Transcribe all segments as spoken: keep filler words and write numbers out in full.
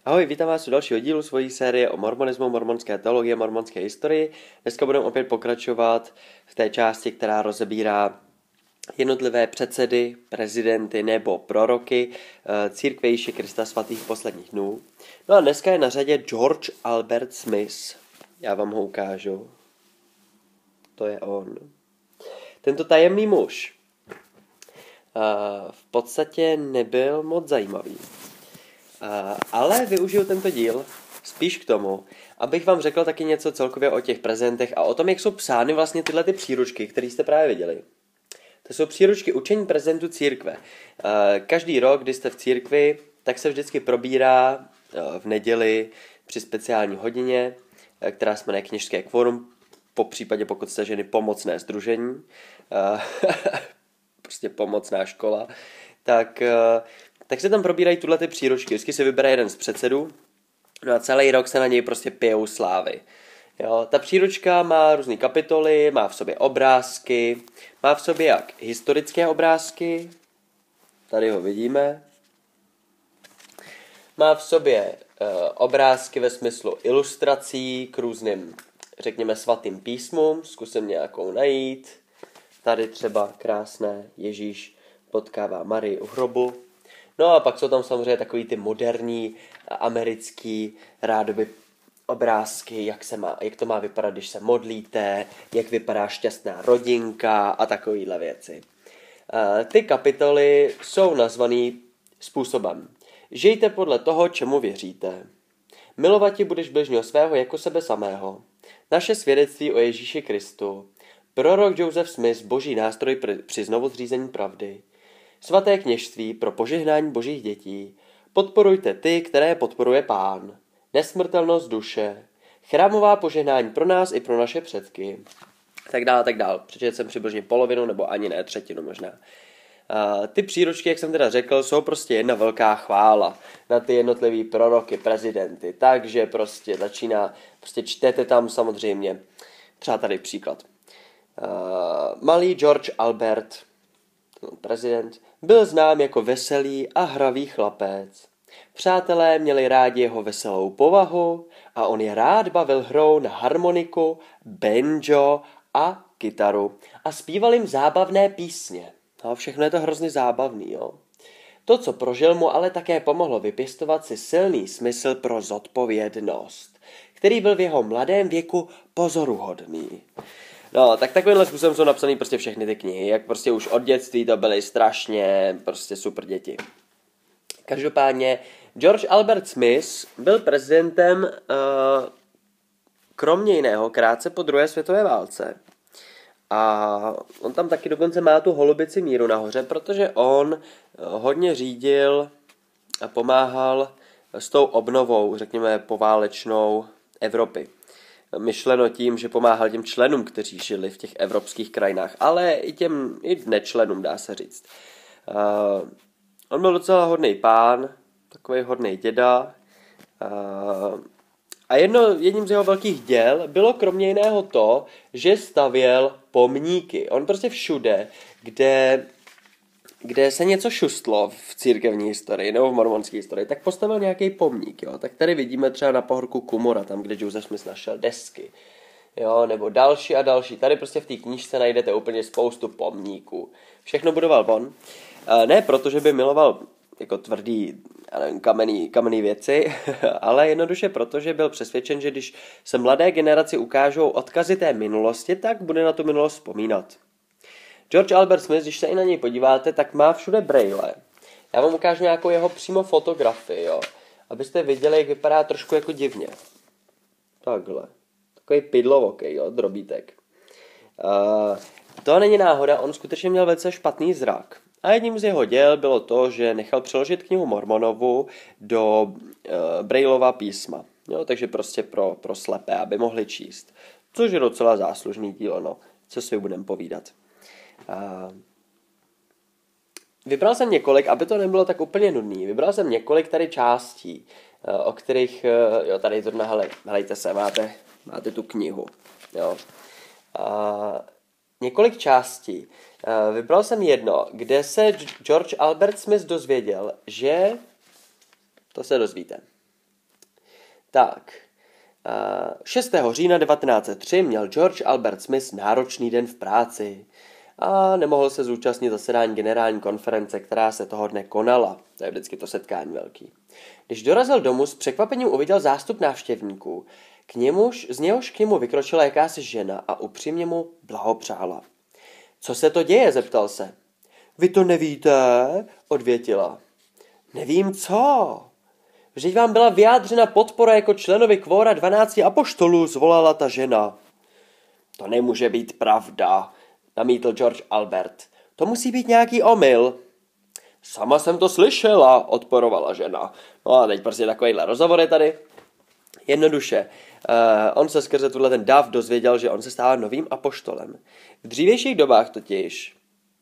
Ahoj, vítám vás u dalšího dílu svojí série o mormonismu, mormonské teologie, mormonské historii. Dneska budeme opět pokračovat v té části, která rozebírá jednotlivé předsedy, prezidenty nebo proroky církve Ježíše Krista svatých posledních dnů. No a dneska je na řadě George Albert Smith. Já vám ho ukážu. To je on. Tento tajemný muž v podstatě nebyl moc zajímavý. Uh, ale využiju tento díl spíš k tomu, abych vám řekl taky něco celkově o těch prezentech a o tom, jak jsou psány vlastně tyhle ty příručky, které jste právě viděli. To jsou příručky učení prezentů církve. Uh, každý rok, kdy jste v církvi, tak se vždycky probírá uh, v neděli při speciální hodině, uh, která se jmenuje kněžské kvorum, po případě pokud jste ženy pomocné sdružení, uh, prostě pomocná škola, tak... Uh, tak se tam probírají tuhle ty příručky. Vždycky se vybere jeden z předsedů, no a celý rok se na něj prostě pijou slávy. Jo, ta příručka má různé kapitoly, má v sobě obrázky, má v sobě jak historické obrázky, tady ho vidíme, má v sobě e, obrázky ve smyslu ilustrací k různým, řekněme, svatým písmům, zkusím nějakou najít, tady třeba krásné Ježíš potkává Marii u hrobu. No a pak jsou tam samozřejmě takový ty moderní americký rádoby obrázky, jak, se má, jak to má vypadat, když se modlíte, jak vypadá šťastná rodinka a takovýhle věci. Ty kapitoly jsou nazvané způsobem. Žijte podle toho, čemu věříte. Milovati budeš bližního svého jako sebe samého. Naše svědectví o Ježíši Kristu. Prorok Joseph Smith, boží nástroj při znovuzřízení pravdy. Svaté kněžství pro požehnání božích dětí. Podporujte ty, které podporuje Pán. Nesmrtelnost duše. Chrámová požehnání pro nás i pro naše předky. Tak dál, tak dál. Přečetl jsem přibližně polovinu, nebo ani ne, třetinu možná. Uh, ty příručky, jak jsem teda řekl, jsou prostě jedna velká chvála na ty jednotlivý proroky, prezidenty. Takže prostě začíná, prostě čtete tam samozřejmě. Třeba tady příklad. Uh, malý George Albert, prezident, byl znám jako veselý a hravý chlapec. Přátelé měli rádi jeho veselou povahu a on je rád bavil hrou na harmoniku, banjo a kytaru a zpíval jim zábavné písně. No, všechno je to hrozně zábavný, jo. To, co prožil, mu ale také pomohlo vypěstovat si silný smysl pro zodpovědnost, který byl v jeho mladém věku pozoruhodný. No, tak takovýmhle způsobem jsou napsané prostě všechny ty knihy, jak prostě už od dětství to byly strašně prostě super děti. Každopádně George Albert Smith byl prezidentem uh, kromě jiného krátce po druhé světové válce. A on tam taky dokonce má tu holubici míru nahoře, protože on uh, hodně řídil a pomáhal s tou obnovou, řekněme, poválečnou Evropy. Myšleno tím, že pomáhal těm členům, kteří žili v těch evropských krajinách, ale i těm i nečlenům, dá se říct. Uh, on byl docela hodný pán, takový hodný děda. Uh, a jedno, jedním z jeho velkých děl bylo kromě jiného to, že stavěl pomníky. On prostě všude, kde, kde se něco šustlo v církevní historii nebo v mormonské historii, tak postavil nějaký pomník. Jo? Tak tady vidíme třeba na pohorku Kumora, tam, kde Joseph Smith našel desky. Jo? Nebo další a další. Tady prostě v té knížce najdete úplně spoustu pomníků. Všechno budoval on. Ne proto, že by miloval jako tvrdý, nevím, kamenný, kamenný věci, ale jednoduše proto, že byl přesvědčen, že když se mladé generaci ukážou odkazy té minulosti, tak bude na tu minulost vzpomínat. George Albert Smith, když se i na něj podíváte, tak má všude brejle. Já vám ukážu nějakou jeho přímo fotografii, jo, abyste viděli, jak vypadá trošku jako divně. Takhle. Takový pidlovokej, jo, drobítek. Uh, to není náhoda, on skutečně měl velice špatný zrak. A jedním z jeho děl bylo to, že nechal přeložit knihu Mormonovu do uh, Braillova písma. Jo, takže prostě pro, pro slepé, aby mohli číst. Což je docela záslužný dílo, no. Co si budeme povídat. Uh, vybral jsem několik, aby to nebylo tak úplně nudný. Vybral jsem několik tady částí, uh, o kterých, uh, jo, tady to hele, helejte se, máte, máte tu knihu. Jo. Uh, několik částí. Vybral jsem jedno, kde se George Albert Smith dozvěděl, že, to se dozvíte, Tak. šestého října devatenáct set tři měl George Albert Smith náročný den v práci a nemohl se zúčastnit zasedání generální konference, která se toho dne konala. To je vždycky to setkání velký. Když dorazil domů, s překvapením uviděl zástup návštěvníků. K němuž, z něhož k němu vykročila jakási žena a upřímně mu blahopřála. Co se to děje? Zeptal se. Vy to nevíte? Odvětila. Nevím co. Vždyť vám byla vyjádřena podpora jako členovi kvóra dvanácti apoštolů, zvolala ta žena. To nemůže být pravda, namítl George Albert. To musí být nějaký omyl. Sama jsem to slyšela, odporovala žena. No a teď prostě takovýhle rozhovor je tady. Jednoduše. Uh, on se skrze tuhle ten dav dozvěděl, že on se stává novým apoštolem. V dřívějších dobách totiž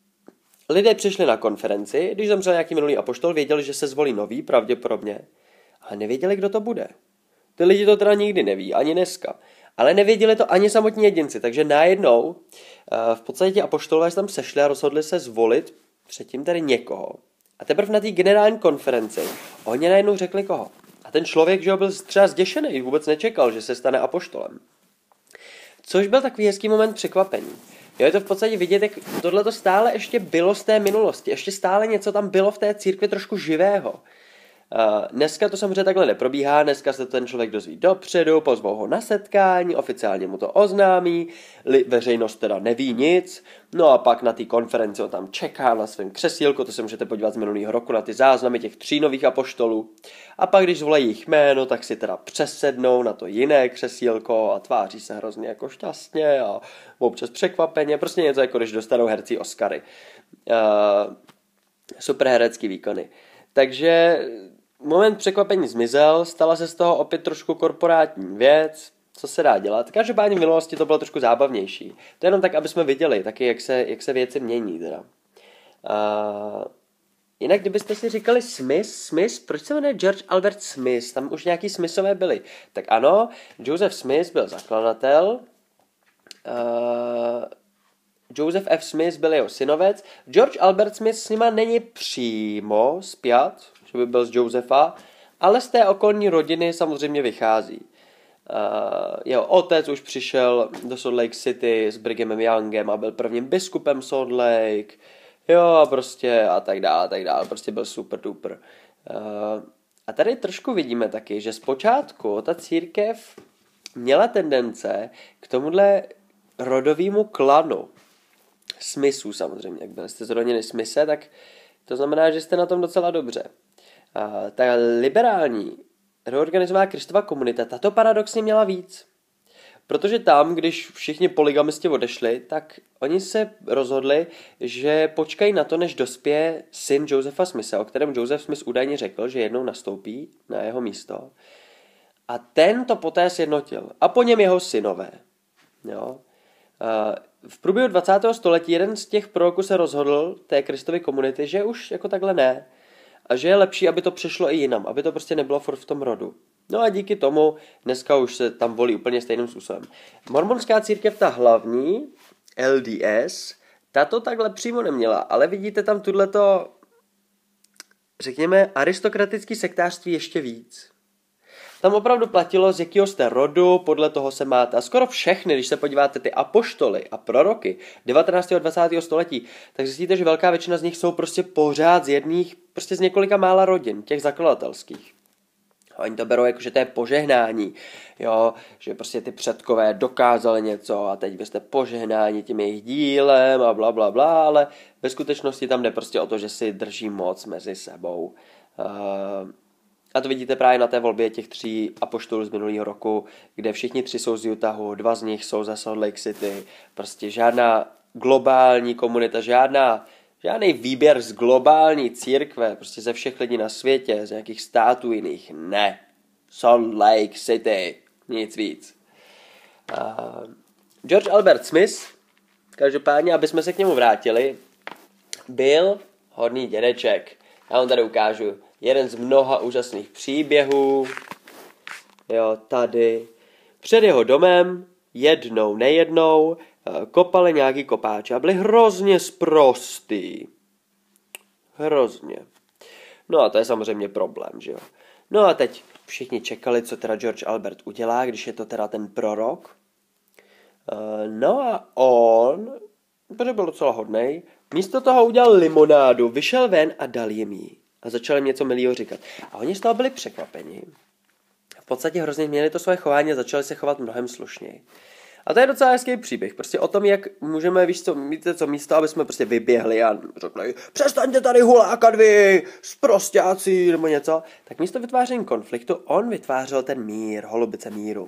lidé přišli na konferenci, když zemřel nějaký minulý apoštol, věděli, že se zvolí nový, pravděpodobně, ale nevěděli, kdo to bude. Ty lidi to teda nikdy neví, ani dneska. Ale nevěděli to ani samotní jedinci, takže najednou uh, v podstatě ti apoštolové se tam sešli a rozhodli se zvolit předtím tady někoho. A teprve na té generální konferenci oni najednou řekli koho. A ten člověk, že ho byl třeba zděšený, vůbec nečekal, že se stane apoštolem. Což byl takový hezký moment překvapení. Jo, je to v podstatě vidět, jak tohle to stále ještě bylo z té minulosti. Ještě stále něco tam bylo v té církvi trošku živého. Uh, dneska to samozřejmě takhle neprobíhá, dneska se ten člověk dozví dopředu, pozvou ho na setkání, oficiálně mu to oznámí, li, veřejnost teda neví nic, no a pak na té konferenci on tam čeká na svém křesílku, to se můžete podívat z minulého roku na ty záznamy těch tří nových apoštolů, a pak když zvolají jejich jméno, tak si teda přesednou na to jiné křesílko a tváří se hrozně jako šťastně a občas překvapeně, prostě něco jako když dostanou herci Oscary. Uh, super herecký výkony. Takže moment překvapení zmizel, stala se z toho opět trošku korporátní věc, co se dá dělat. Každopádně v minulosti to bylo trošku zábavnější. To je jenom tak, aby jsme viděli, taky jak se, jak se věci mění. Teda. Uh, jinak, kdybyste si říkali Smith, Smith, proč se jmenuje George Albert Smith? Tam už nějaký Smithové byli. Tak ano, Joseph Smith byl zakladatel, uh, Joseph F. Smith byl jeho synovec. George Albert Smith s nima není přímo spjat, že by byl z Josefa, ale z té okolní rodiny samozřejmě vychází. Uh, jeho otec už přišel do Salt Lake City s Brighamem Youngem a byl prvním biskupem Salt Lake. Jo, a prostě a tak dále, a tak dále. Prostě byl super duper. Uh, a tady trošku vidíme taky, že zpočátku ta církev měla tendence k tomuhle rodovému klanu. Smithů samozřejmě, jak byli jste z rodiny Smithe, tak to znamená, že jste na tom docela dobře. A ta liberální, reorganizovaná Kristova komunita, tato paradoxně měla víc. Protože tam, když všichni polygamisti odešli, tak oni se rozhodli, že počkají na to, než dospěje syn Josepha Smitha, o kterém Joseph Smith údajně řekl, že jednou nastoupí na jeho místo. A ten to poté sjednotil. A po něm jeho synové. Jo. V průběhu dvacátého století jeden z těch proroků se rozhodl té Kristovy komunity, že už jako takhle ne. A že je lepší, aby to přešlo i jinam, aby to prostě nebylo furt v tom rodu. No a díky tomu dneska už se tam volí úplně stejným způsobem. Mormonská církev, ta hlavní, L D S, ta to takhle přímo neměla, ale vidíte tam tuto, řekněme, aristokratický sektářství ještě víc. Tam opravdu platilo, z jakého jste rodu, podle toho se máte. A skoro všechny, když se podíváte ty apoštoly a proroky devatenáctého a dvacátého století, tak zjistíte, že velká většina z nich jsou prostě pořád z jedných, prostě z několika mála rodin, těch zakladatelských. A oni to berou jako, že to je požehnání, jo, že prostě ty předkové dokázali něco a teď vy jste požehnáni tím jejich dílem a bla, bla, bla, ale ve skutečnosti tam jde prostě o to, že si drží moc mezi sebou. Uh, A to vidíte právě na té volbě těch tří apoštolů z minulého roku, kde všichni tři jsou z Utahu, dva z nich jsou za Salt Lake City. Prostě žádná globální komunita, žádná, žádný výběr z globální církve, prostě ze všech lidí na světě, z nějakých států jiných. Ne. Salt Lake City. Nic víc. Uh, George Albert Smith, každopádně, aby jsme se k němu vrátili, byl hodný dědeček. Já vám tady ukážu jeden z mnoha úžasných příběhů. Jo, tady. Před jeho domem jednou, nejednou kopali nějaký kopáči a byli hrozně sprostý. Hrozně. No a to je samozřejmě problém, že jo. No a teď všichni čekali, co teda George Albert udělá, když je to teda ten prorok. No a on, protože byl docela hodnej, místo toho udělal limonádu, vyšel ven a dal jim ji. A začal jim něco milého říkat. A oni z toho byli překvapeni. V podstatě hrozně měli to své chování a začali se chovat mnohem slušněji. A to je docela hezký příběh. Prostě o tom, jak můžeme, víš co, víte co, místo, aby jsme prostě vyběhli a řekli, přestaňte tady hulákat vy, sprosťáci, nebo něco. Tak místo vytváření konfliktu, on vytvářel ten mír, holubice míru.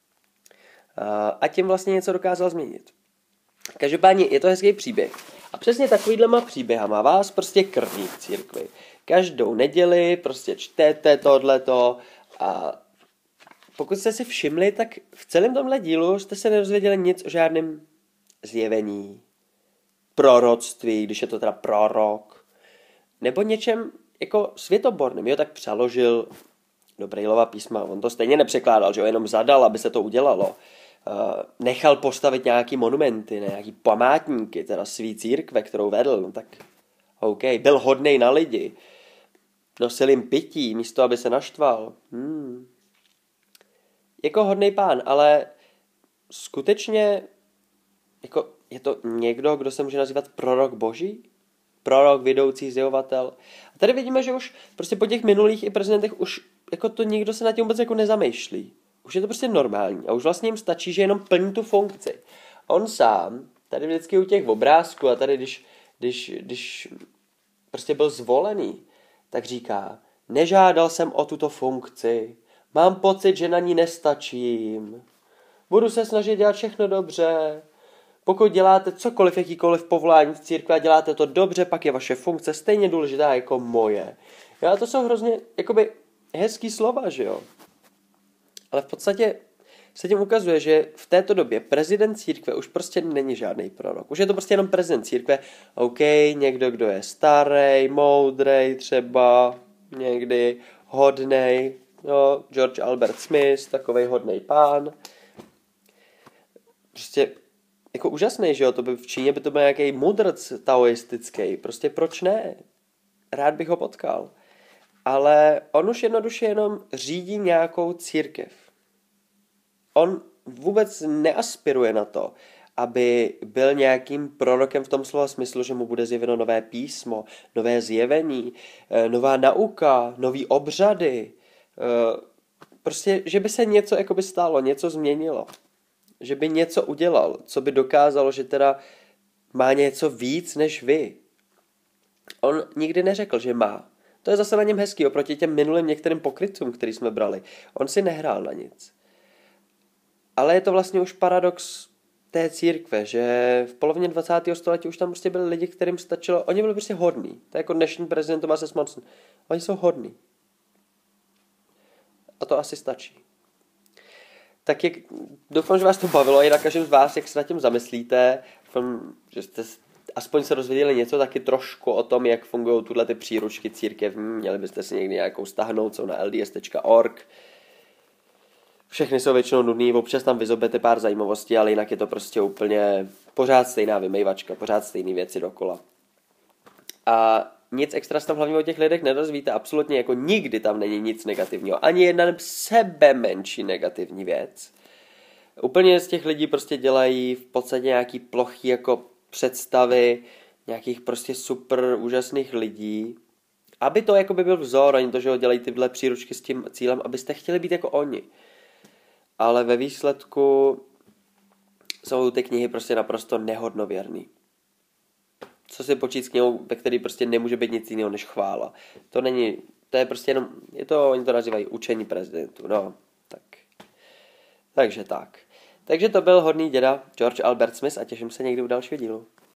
A tím vlastně něco dokázal změnit. Každopádně je to hezký příběh. A přesně takovýhlema příběhama vás prostě krví v církvi. Každou neděli prostě čtete tohleto a pokud jste si všimli, tak v celém tomhle dílu jste se nedozvěděli nic o žádném zjevení, proroctví, když je to teda prorok, nebo něčem jako světoborným. Jo, tak přeložil do Braillova písma. On to stejně nepřekládal, že jo, jenom zadal, aby se to udělalo. Uh, nechal postavit nějaký monumenty, ne, nějaký památníky, teda svý církve, kterou vedl, no tak OK, byl hodnej na lidi. Nosil jim pití, místo aby se naštval. Hmm. Jako hodnej pán, ale skutečně jako je to někdo, kdo se může nazývat prorok boží? Prorok, vidoucí, zjevovatel. A tady vidíme, že už prostě po těch minulých i prezidentech už jako to nikdo se na tím vůbec jako nezamýšlí. Už je to prostě normální a už vlastně jim stačí, že jenom plní tu funkci. On sám, tady vždycky u těch obrázků a tady když, když, když prostě byl zvolený, tak říká, nežádal jsem o tuto funkci, mám pocit, že na ní nestačím, budu se snažit dělat všechno dobře, pokud děláte cokoliv, jakýkoliv povolání v církvi a děláte to dobře, pak je vaše funkce stejně důležitá jako moje. Jo, a to jsou hrozně jakoby hezký slova, že jo. Ale v podstatě se tím ukazuje, že v této době prezident církve už prostě není žádný prorok. Už je to prostě jenom prezident církve. OK, někdo, kdo je starý, moudrej třeba, někdy hodnej, no, George Albert Smith, takovej hodnej pán. Prostě jako úžasný, že jo, to by v Číně by to byl nějaký mudrc taoistický. Prostě proč ne? Rád bych ho potkal. Ale on už jednoduše jenom řídí nějakou církev. On vůbec neaspiruje na to, aby byl nějakým prorokem v tom slova smyslu, že mu bude zjeveno nové písmo, nové zjevení, nová nauka, nový obřady. Prostě, že by se něco jakoby stalo, něco změnilo. Že by něco udělal, co by dokázalo, že teda má něco víc než vy. On nikdy neřekl, že má. To je zase na něm hezký, oproti těm minulým některým pokrytcům, který jsme brali. On si nehrál na nic. Ale je to vlastně už paradox té církve, že v polovině dvacátého století už tam prostě byli lidi, kterým stačilo, oni byli prostě hodní. To je jako dnešní prezident Thomas S. Monson. Oni jsou hodní. A to asi stačí. Tak jak, doufám, že vás to bavilo, i na každém z vás, jak se nad tím zamyslíte, doufám, že jste aspoň se dozvěděli něco taky trošku o tom, jak fungují tuhle ty příručky církevní. Měli byste si někdy nějakou stáhnout, jsou na l d s tečka org. Všechny jsou většinou nudný, občas tam vyzobete pár zajímavostí, ale jinak je to prostě úplně pořád stejná vymejvačka, pořád stejné věci dokola. A nic extra se tam hlavně o těch lidech nedozvíte, absolutně jako nikdy tam není nic negativního. Ani jedna sebe menší negativní věc. Úplně z těch lidí prostě dělají v podstatě nějaký plochý jako představy nějakých prostě super úžasných lidí. Aby to jako by byl vzor, oni to, že ho dělají tyhle příručky s tím cílem, abyste chtěli být jako oni. Ale ve výsledku jsou ty knihy prostě naprosto nehodnověrný. Co si počít s knihou, ve který prostě nemůže být nic jiného než chvála. To není, to je prostě jenom, je to, oni to nazývají učení prezidentu, no, tak. Takže tak. Takže to byl hodný děda George Albert Smith a těším se někdy u dalšího dílu.